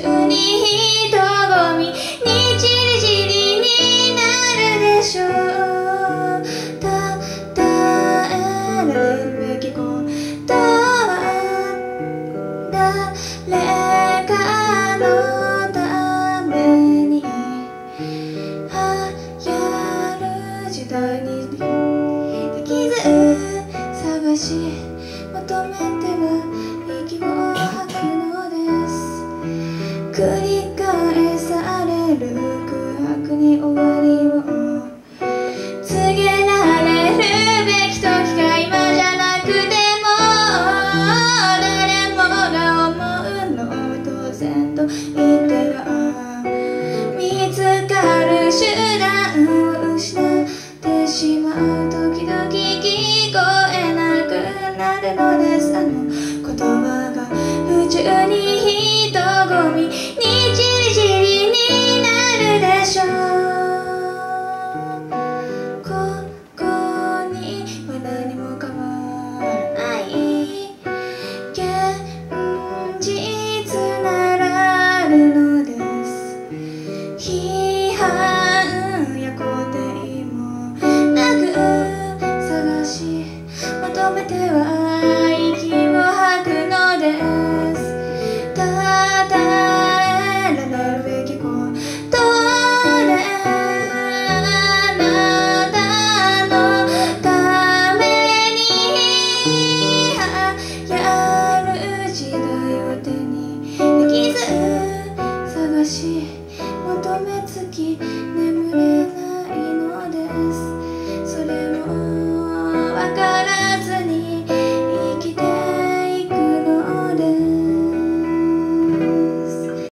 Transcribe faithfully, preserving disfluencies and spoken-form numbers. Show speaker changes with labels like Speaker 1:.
Speaker 1: に人混みにじりじりになるでしょう。伝えられるべきことは誰かのために流行る時代に傷探し求めては息を吐くのです。繰り返される空白に終わりを告げられるべき時が今じゃなくても誰もが思うのは当然と言っては見つかる手段を失ってしまう。時々聞こえなくなるのです。あの言葉が宇宙に人混みにじりじりになるでしょう。ここには何も変わらない現実ならあるのです。批判や肯定もなく探し求めては息を吐くのです。ただ